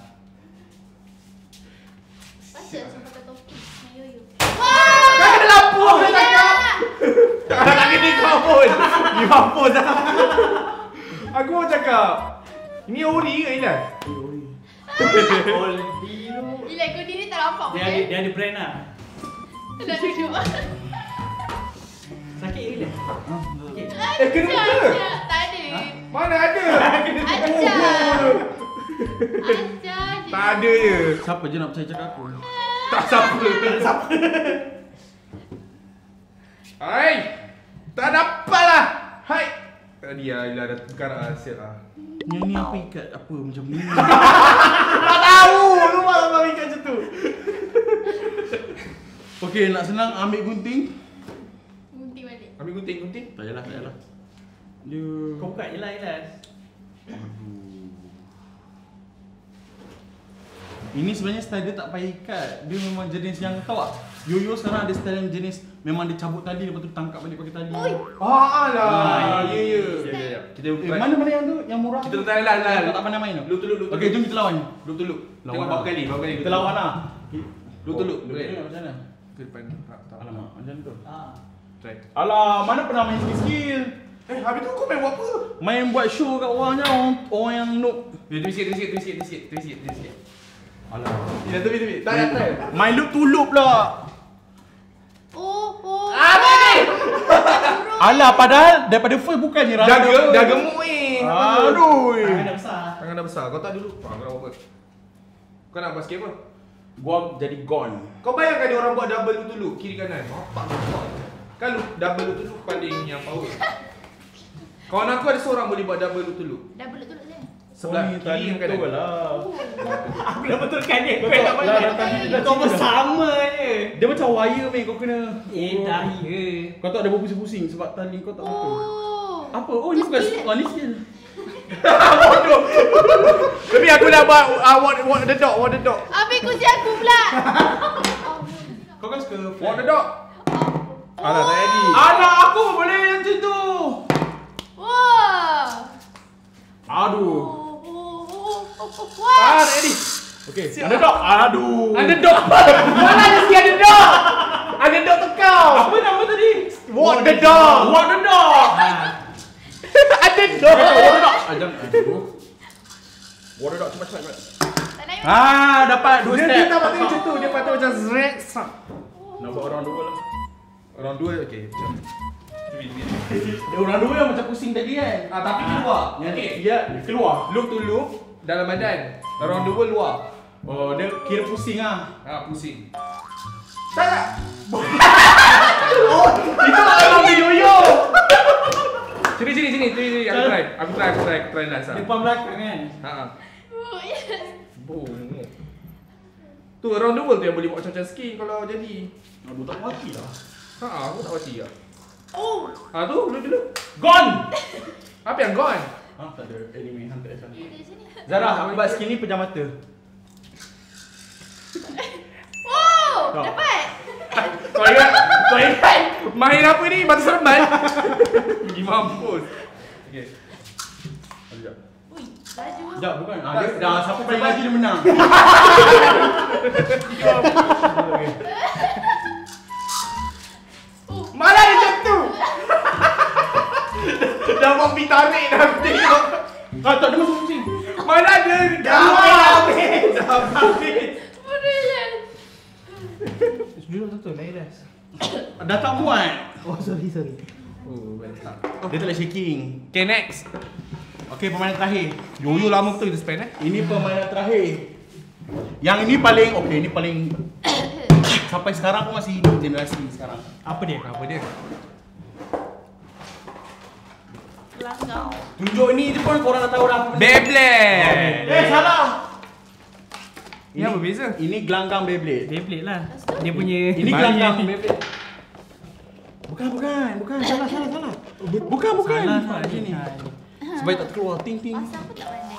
Pasal saya pakai topi. Main yoyo. Kau kena lampu aku dah cakap. Tak kena kau pun. You hapus dah. Aku mau cakap. Ini ori ke Ilyas? Gila, kau diri tak nampak pun. Dia ada brand lah. Nak duduk. Sakit ke dia? Sakit. Kena muka. Tak ada. Mana ada? Ajar. Tak ada je. Siapa je nak percaya cakap aku? Tak siapa. Hai. Tak dapat lah. Hai. Tadi Ilyas dah tukar asyik lah. Yang ni apa ikat apa macam ni? Tak tahu. Lu malah ikat macam tu. Okey, nak senang ambil gunting. Gunting balik. Ambil gunting. Tak payahlah. Dia Kau buka je lah Ilyas. ini sebenarnya style dia tak payah ikat. Dia memang jenis yang tahu tak? Yoyo sekarang ada style yang jenis memang dia cabut tali lepas tu tangkap balik pakai tali. Oi. Alah. Ya. Kita Mana yang tu? Yang murah? Kita try lah. Kau tak pandai main tu? Loop to loop. Okey, jom kita lawan. Loop to loop. Lawan Tengok lah. berapa kali. Kita lawan lah. Loop to loop. Loop Boleh. macam mana? Ke depan. Tak. Alamak, macam tu. Try. Alah, mana pernah main skill? Habis tu kau main buat apa? Main buat show kat orangnya, orang yang noob. Twist sikit. Alah. Dia tepi. Tak try. Main loop to loop lah. Oh. Alah, padahal daripada first bukannya Dah gemuk ni. Aduh. Tangan dah besar. Tangan dah besar. Kau tak dulu. Kau nak buat apa? Kau nak basket apa? Gua jadi gone. Kau bayangkan dia orang buat double loop to loop kiri kanan. Bapak. Kan double loop to loop paling yang power. Kawan aku ada seorang boleh buat double loop to loop. Dah belut je. Sebelah kiri yang kanan. lah. Aku dah betulkan dia. Kau tak pandai. Kau bersama je. Dia macam wire meh kau kena. Dah ya. Kau tak ada berpusing-pusing sebab tali kau tak betul. Oh. Apa? Oh, ni bukan ni skill. Tapi aku dah buat walk the dog. Ambil kunci aku pula. Kau kan suka Walk the dog. Alah, tak jadi. Anak aku boleh macam tu. Wah. Aduh. Wah. Tak jadi. Okey, underdog. Aduh. Underdog. Mana ada si underdog? Underdog tu kau. Apa nama tadi? Walk the dog. Walk the dog. Underdog. Walk the dog. Jangan. Aduh. Walk the dog cepat-cepat. Tak nak. Dapat 2 step. Dia tak patut macam tu. Dia patut macam zrek. Nampak orang dua lah. Orang dua, okey. Macam. Orang dua yang macam pusing tadi kan. Tapi keluar. Okey. Dia keluar. Loop to loop dalam badan. Orang dua luar. Oh, dia kira pusing ah. Pusing. Tak. Itu orang yoyo. Sini. Aku try last. Depan belakang kan. Oh, yes. Tu around the world tu yang boleh buat macam-macam skill kalau jadi. Aduh, tak mati lah. Aku tak mati lah. Oh. Tu dulu. Gone. Apa yang gone? Tak ada anime Hunter x Hunter. Di sini. Zara, ambil skill ni pejam mata. Oh, dapat. Kau ingat main apa ni? Batu seremban? Pergi mampus. Okey. Sekejap. Ui, laju. Sekejap, bukan. Dia dah siapa paling laju dia menang. Mana ada macam tu? Dah buat pergi tarik dah tengok. Tak ada masuk pusing. Mana ada? Dah habis. Bodoh je. Duduk satu, lain dah. Dah tak muat. Oh, sorry. Oh, mantap. Dia tak boleh shaking. Okay, next. Okey, permainan terakhir. Yoyo lama betul kita spend Ini permainan terakhir. Yang ini paling ini paling sampai sekarang pun masih hidup generasi sekarang. Apa dia? Langkau. Tunjuk ni je pun korang dah tahu dah. Beyblade. Salah. Ini apa beza? Ini gelanggang Beyblade. Beyblade lah. Dia punya Ini gelanggang Beyblade. Bukan. Salah. Bukan. Salah Ini. ni. Supaya tak keluar ting. Masa aku tak pandai.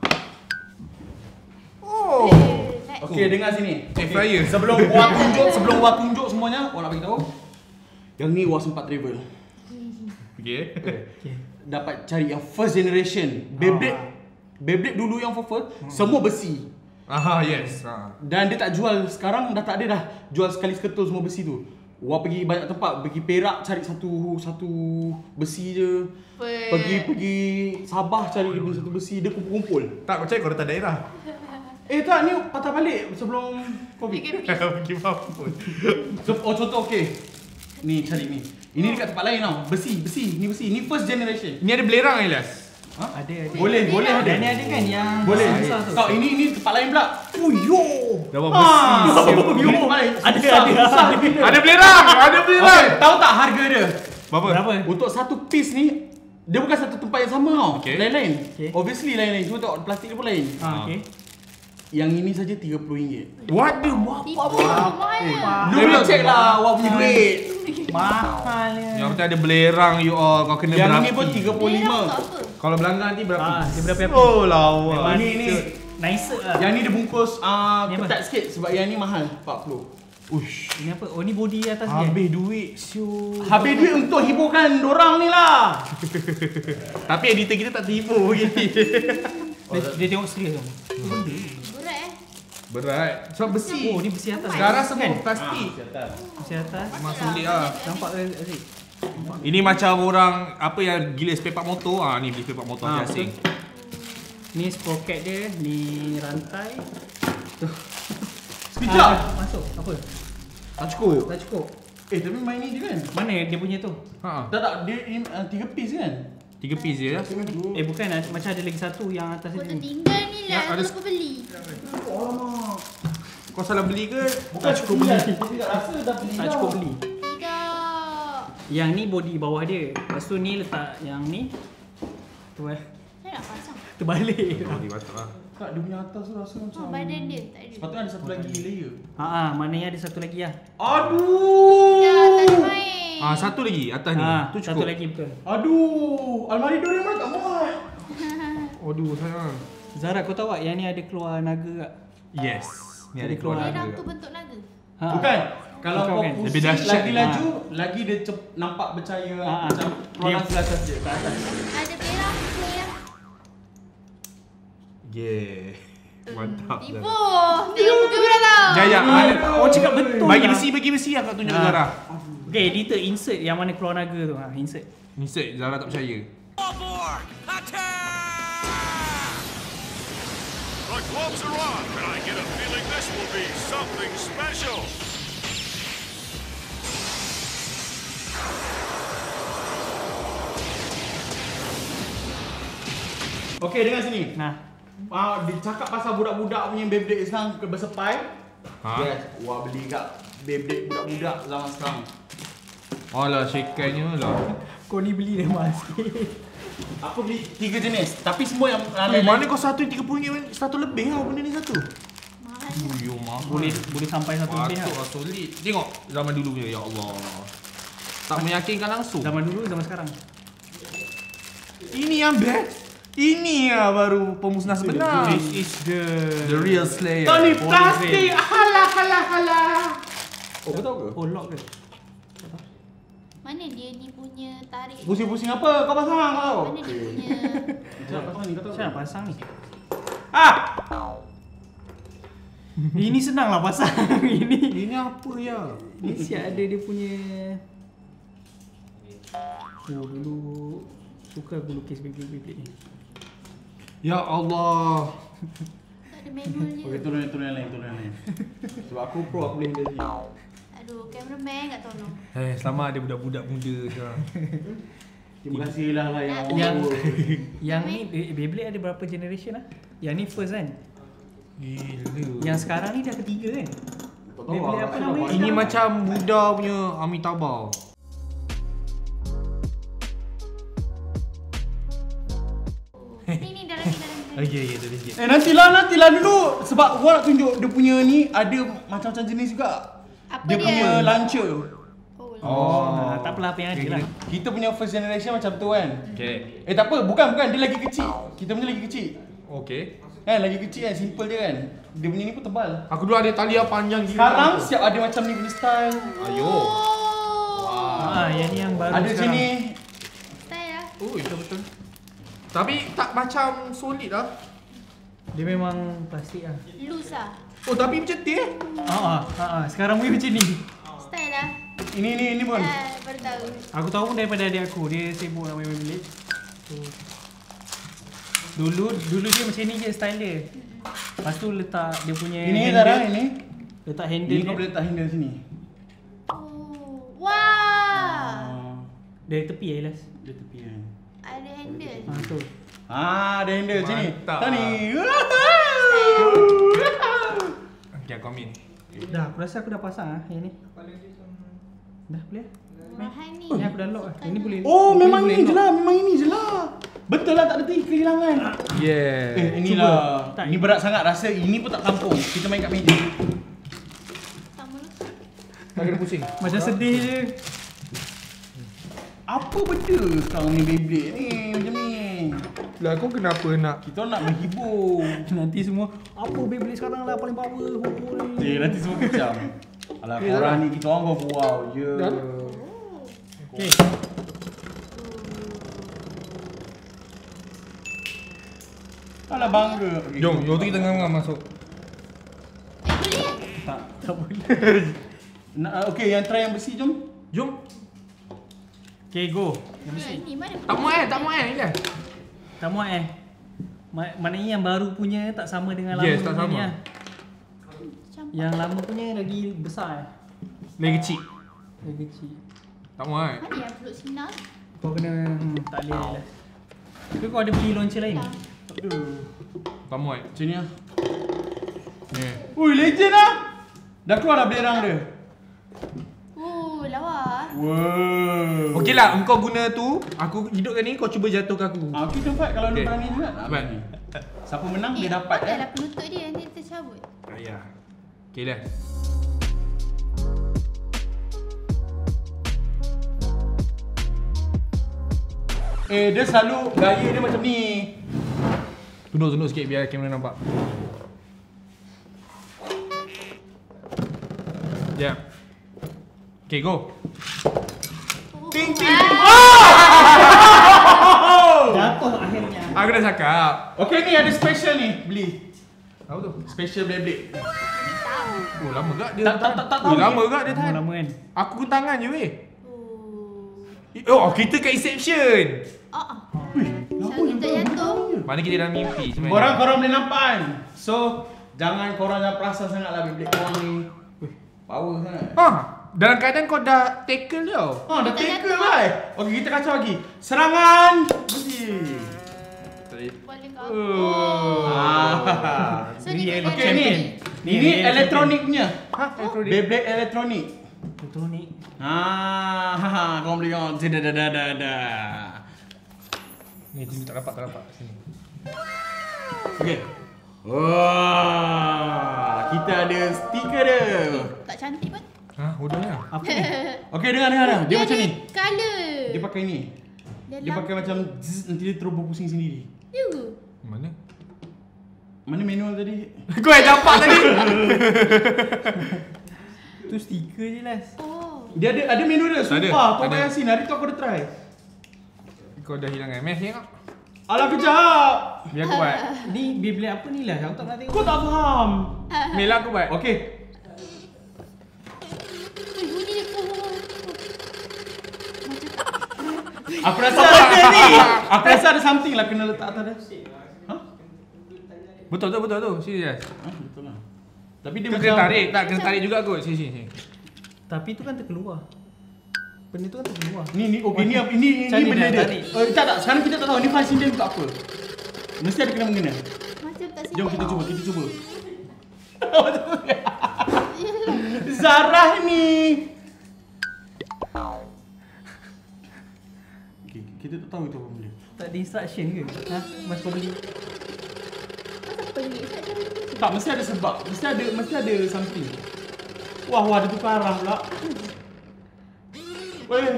Oh. Next. Okey, dengar sini. Flyer. Sebelum buat tunjuk semuanya, orang nak bagi tahu. Yang ni was sempat travel. Okay. Dapat cari yang first generation Beyblade dulu yang first semua besi. Yes. Dan dia tak jual sekarang, dah tak ada dah jual sekali seketul semua besi tu. Wah, pergi banyak tempat, pergi Perak cari satu besi je. Pergi Sabah cari dia punya satu besi, dia kumpul-kumpul. Tak, kau cari kau datang daerah. Tak, ni patah balik sebelum Covid. Pergi mampus. Contoh okey. Ni cari ni. Ini dekat tempat lain tau. Besi. Ni besi. Ni first generation. Ni ada belerang Elias. Ada. Boleh ada. Dan ni ada kan yang Boleh. besar tu. Kau ini tempat lain pula. Yo. Dapat besi. Ada belerang. Okay, tahu tak harga dia? Berapa? Untuk satu piece ni dia bukan satu tempat yang sama tau. Okay. Lain-lain. Okay. Obviously lain-lain. Cuma tengok plastik dia pun lain. Okey. Yang ini saja RM30. What the Tipu. Mahal. Lu boleh check lah awak punya duit. Mahalnya. Yang penting ada belerang you all. Kau kena Yang berapi. ni pun Belerang untuk RM35. apa? Kalau belanggan nanti berapi. Dia berapa api? Oh lawa. Ini Nicer lah. yang ni dia bungkus Ni apa? ketat sikit sebab yang ni mahal 40. Ush. Ini apa? Oh, ni body atas dia. Habis duit siul. Habis duit untuk hiburkan dorang ni lah. Tapi editor kita tak terhibur begini. Dia tengok serius tu. Berat Berat. Sebab besi. Oh, ni besi atas. Sekarang semua kan? plastik. Besi atas. Memang sulit lah. Nampak ke Aziz? Ini macam orang apa yang gila spare part motor. Ni beli spare part motor asing. Ni sprocket dia, ni rantai. Tu. Sekejap. Masuk. Apa? Tak cukup. Tak cukup. Tapi main ni je kan? Mana dia punya tu? Tak, dia 3 piece kan? 3 piece je. Bukan, macam ada lagi satu yang atas Kau ni. tertinggal ni Ya, lah. ada Kalau kau beli. Kau salah beli ke? Bukan cukup beli. Dia tak rasa dah beli. Tak cukup beli. Tidak. Yang ni body bawah dia. Lepas tu ni letak yang ni. Tu Saya nak pasang. terbalik. Beli batak lah. Tak, dia punya atas tu rasa macam Badan dia tak ada. sepatutnya ada satu lagi layer. Maknanya ada satu lagi lah. Aduh. Dah tak ada main. Satu lagi atas ni. Tu Satu cukup. lagi betul. Aduh. Almari Doraemon tak muat. Aduh sayang. Zara, kau tahu tak yang ni ada keluar naga tak? Yes. Ni Jadi ada keluar keluar. Belerang naga. tu bentuk naga. Bukan. Kalau Kau kau kan? Lebih pusing dahsyat. lagi laju, lagi dia nampak bercahaya macam Dia peluang ke atas je, ke atas. Ada berak, berak. Yeah. Mantap. Tipu. Tengok muka berak tau. Jaya, Oh cakap betul bagi lah. besi aku tunjuk Ah. Zara. Okay, editor insert yang mana keluar naga tu. Insert. Insert Zara tak percaya. The gloves are on, and I get a feeling this will be something special. Okey, dengar sini. Nah, Dia cakap pasal budak-budak punya Beyblade sekarang ke bersepai. Ha? Yes, wah beli kat Beyblade budak-budak zaman sekarang. Alah, shakannya lah. kau ni beli dah mahal sikit. Aku beli 3 jenis, tapi semua yang Mana kau satu RM30 satu lebih lah benda ni satu. Mahal. Yo, mahal. Boleh sampai satu lebih Patut lah. lah solid. Tengok zaman dulu punya, ya Allah. Tak meyakinkan langsung. Zaman dulu, zaman sekarang. Ini yang best. Ini lah baru pemusnah sebenar. This is the real Slayer. Kau ni Holy plastik. Grail. Halah. Oh, kau tahu ke? Oh, lock ke? Mana dia ni punya tarik? Pusing-pusing apa? Kau pasang kau. Mana dia punya? Macam pasang ni kau tahu. Macam mana pasang ni? Ah! Ini senang lah pasang. Ini Ini apa ya? Ini siap ada dia punya. Oh, dulu suka aku lukis Beyblade ni. Ya Allah. Tak ada manual Okey, je. turun yang lain. Sebab aku pro, aku boleh handle ni. Aduh, cameraman kat tolong. Selamat ada budak-budak muda sekarang. Terima kasih lah yang Yang ni Beyblade ada berapa generation lah? Yang ni first kan? Gila. Yang sekarang ni dah ketiga kan? Beyblade apa namanya? Ini macam Buddha punya Amitabha. Ni dalam ni. Ya, tadi sikit. Nantilah dulu. Sebab gua nak tunjuk dia punya ni ada macam-macam jenis juga. Apa Dia punya launcher. Oh, tak apalah apa yang ada lah. Kita punya first generation macam tu kan. Okay. Tak apa, bukan dia lagi kecil. Kita punya lagi kecil. Okay. Kan lagi kecil kan, simple je kan. Dia punya ni pun tebal. Aku dulu ada tali yang panjang gila. Sekarang siap ada macam ni punya style. Ayo. Yang ni yang baru Ada sekarang. sini. Style lah. Oh, betul. Tapi tak macam solid lah. Dia memang plastik lah. Loose lah. Oh, tapi macam tu Sekarang punya macam ni. Style lah. Ini pun. Baru tahu. Aku tahu pun daripada adik aku. Dia sibuk nak main Beyblade. So, Dulu dia macam ni je style dia. Lepas tu letak dia punya Ini handle. Zara ini. Letak handle Ini dia. kau boleh letak handle sini. Oh. Wah. Dari tepi ya Ilas. Dia tepi kan. Ada handle. Tu. Ada handle sini. Mantap. Tahu ni. Okay, aku ambil. Dah, aku rasa aku dah pasang yang ni. Dah boleh? Mahal ni. Ni aku dah lock lah. Ini boleh. Oh, ini memang boleh ni je lock. lah. Memang ini je lah. Betul lah, tak ada kehilangan. Yeah. Inilah. Tak. Ini berat sangat. Rasa ini pun tak tampung. Kita main kat meja. Sama lu. Tak kena pusing. Macam sedih je. Apa benda sekarang ni Beyblade ni macam ni? Lah, kau kenapa nak? Kita nak menghibur. Nanti semua apa Beyblade sekarang lah paling power. Nanti semua kecam. Alah, korang ni kita orang wow je. Okay. Alah bangga. Okay, Jom tu kita ngam-ngam masuk. Boleh ya? Tak boleh. Okay, yang try yang besi jom. Jom. Okay, go. Ni mana? Tak muat ni dah. Tak muat maknanya yang baru punya tak sama dengan lama Yes, tak punya sama. ni lah. Campak. Yang lama punya lagi besar Lagi kecil. lagi kecil. Tak muat. Mana yang peluk sinar? Kau kena tak boleh lah. Tapi kau ada beli launcher lain? Tak. Tak muat. Macam ni lah. Yeah. Ui, legend lah. Dah keluar dah belerang dia. Lawa. Wow. Okey lah, engkau guna tu, aku hidupkan ni, kau cuba jatuhkan aku. Kita fight kalau Okay. dia berani juga. Tak Baik. berani. Siapa menang dia dapat Patutlah penutup dia nanti tercabut. Ya. Okey dah. Dia selalu gaya dia macam ni. Tunduk sikit biar kamera nampak. Ya. Okay, go. Ting ting. Jatuh akhirnya. Aku dah cakap. Okey ni ada special ni, beli. Tahu tu. Special Beyblade. Oh, lama gak dia Tak tahu. Lama gak dia tahan. Lama kan. Aku guna tangan je weh. Oh. Oh, kita kat Inception. Macam kita jatuh. Mana kita dalam mimpi sebenarnya. Korang boleh nampak kan? So, korang jangan perasan sangatlah Beyblade korang ni. Power sangat. Dalam keadaan kau dah tackle tau. Dah tackle lah. Okey, kita kacau lagi. Serangan. Bersih. Paling Oh. So ni Okey ni. Ini elektronik punya. Elektronik. Beyblade elektronik. Elektronik. Kau boleh tengok. Dah. Ni tak dapat sini. Okey. Wah, kita ada stiker dia. tak cantik pun. Bodohnya. Apa ni? Okey, dengar. Dia macam ni. Colour. Dia pakai ni. Dia pakai macam zzz, nanti dia terus berpusing sendiri. Ya ke? Mana? Mana manual tadi? Kau yang dapat tadi. Tu stiker je lah. Oh. Dia ada manual dia. Tak ada, Sumpah, tak kau ada. bayar sini. Hari tu aku dah try. Kau dah hilang MS ni kau. Alah kejap. Biar aku buat. Ni Beyblade apa ni lah? Aku tak pernah tengok. Kau tak faham. Mela aku buat. Okey. Bunyi dia. Aku rasa ada ni. Aku rasa ada something lah kena letak atas dia. Betul tu. Serius. Betul lah. Tapi dia Kau macam kena tarik. Tak, kena tarik juga kot. Sini. Tapi tu kan terkeluar. Benda tu kan terkeluar. Ni okey ni Macam ni benda dah dia. tarik. Tak. Sekarang kita tak tahu ni function dia untuk apa. Mesti ada kena mengena. Macam tak Jom siap. kita cuba. Zarah ni. Okey, kita tak tahu itu apa benda. Tak ada instruction ke? Mas kau beli. Tak, mesti ada sebab. Mesti ada something. Wah, ada tukar arah pula. Weh.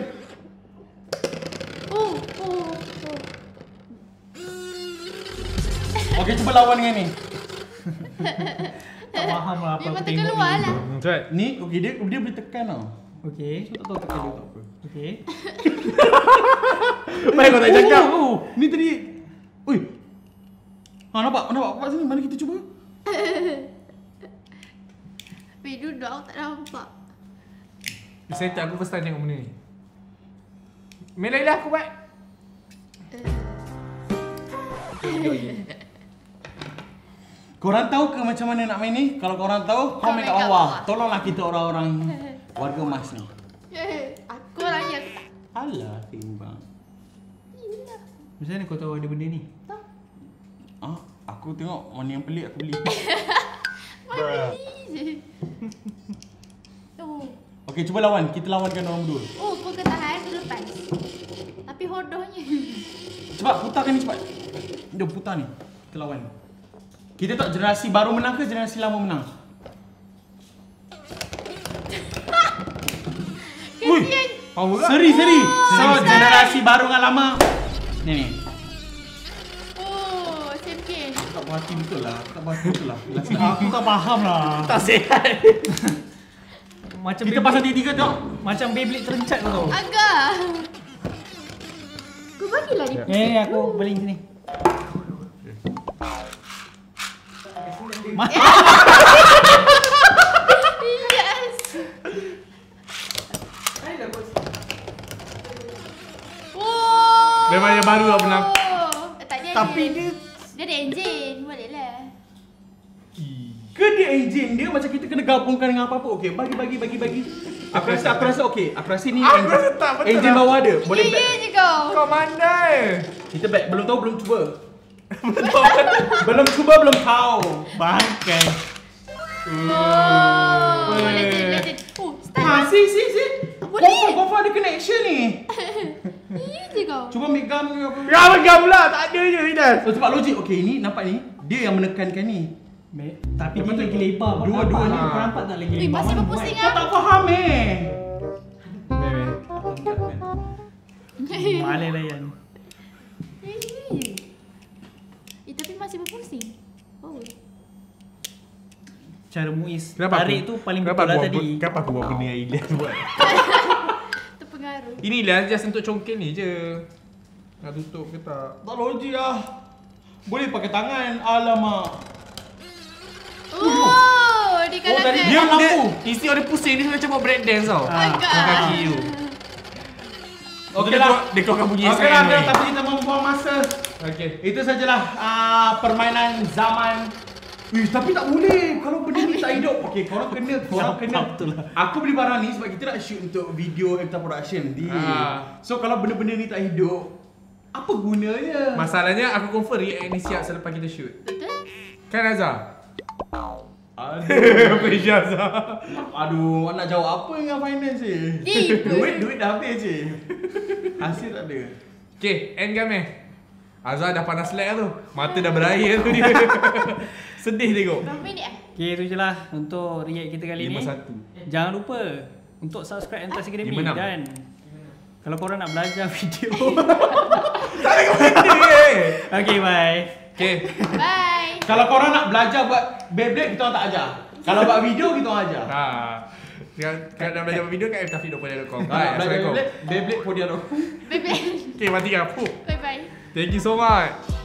Oh. Okey, cuba lawan dengan ni. Tak faham lah apa Memang aku tengok terkeluar ni. lah. Betul. Ni okey dia boleh tekan tau. Okey. So tak tahu tekan dia tak apa. Okey. Baik kau tak cakap. Ni tadi. Ui. Nampak kat sini. Mana kita cuba? Tapi duduk aku tak nampak. Excited aku first time tengok benda ni. Mela aku buat. Korang tahu ke macam mana nak main ni? Kalau korang tahu, komen kat bawah. Tolonglah kita orang-orang warga emas ni. Aku orang yang Alah, timbang. Macam mana kau tahu ada benda ni? Aku tengok mana yang pelik aku beli. mana ni je. Oh. Okey, cuba lawan. Kita lawankan orang berdua. Oh, kau kena tahan aku lepas. Tapi hodohnya. Cepat putarkan ni cepat. Jom putar ni. Kita lawan. Kita tak generasi baru menang ke generasi lama menang? Ui, Power kan? seri. So generasi baru dengan lama. Ni. Oh, champion. Tak berhati betul lah. Aku tak faham lah. Tak sihat. Macam Kita pasang tiga tengok. Macam Beyblade terencat kau tahu. Agak. Kau bagilah dia. Ni aku beli sini. Yes. Oh. Memang yang baru lah menang. Tak dia. Tapi ada. dia Dia ada enjin. Boleh lah. Ke dia engine dia macam kita kena gabungkan dengan apa-apa. Okey, bagi. Aku rasa okey. Aku rasa ni Aku rasa tak betul engine lah. bawah ada. Boleh Ya back. je kau. Kau mandai. Kita back. Belum tahu, belum cuba. Belum cuba, belum tahu. Bangkai. Oh. Legend. Oh, start. Si. Boleh. Kau ada connection ni. Ya je kau. Cuba make gam ke apa. Ya megam pula. Tak ada je Idas. So, sebab logik. Okey, ni nampak ni. Dia yang menekankan ni. tapi dia lagi lebar. Kau Dua, nampak dua. ni? Kau nampak tak lagi Eh, lebar? masih Mana berpusing buat? Kau tak faham Malai layan. Tapi masih berpusing. Oh. cara Muiz tarik tu paling betul lah tadi. Kenapa aku buat benda yang Ilyas buat? Terpengaruh. Ini Ilyas just untuk congkel ni je. Nak tutup ke tak? Tak logik lah. Boleh pakai tangan. Alamak. Oh, dia Oh, tadi kalahkan. dia lampu. Isi orang pusing ni macam buat break dance tau. Agak. Kaki you. Okey lah. Dia keluarkan bunyi Okey lah, tapi kita membuang masa. Okey. Itu sajalah permainan zaman. Tapi tak boleh kalau benda ni tak hidup. Okey, korang kena. Betul lah. Aku beli barang ni sebab kita nak shoot untuk video Ekta Production. So kalau benda-benda ni tak hidup, apa gunanya? Masalahnya aku confirm react ni siap selepas kita shoot. Betul? Kan Azhar? Aduh. Pressure Azhar. Aduh, nak jawab apa dengan finance ni? Duit dah habis je. Hasil tak ada. Okay, end game. Azhar dah panas lag tu. Mata dah berair tu dia. Sedih tengok. Berapa minit Okay, itu je lah untuk react kita kali ni. 5-1. Jangan lupa untuk subscribe Entas Academy 5-6. dan kalau korang nak belajar video. Tak ada komentar. Okay, bye. Okay. Bye. Kalau korang nak belajar buat Beyblade, kita orang tak ajar. Kalau buat video, kita orang ajar. Kalau nak belajar buat video kat ftafid.com. Kalau nak belajar Beyblade, Beyblade Podia.com. Bye-bye. Okay, matikan. Bye-bye. Thank you so much.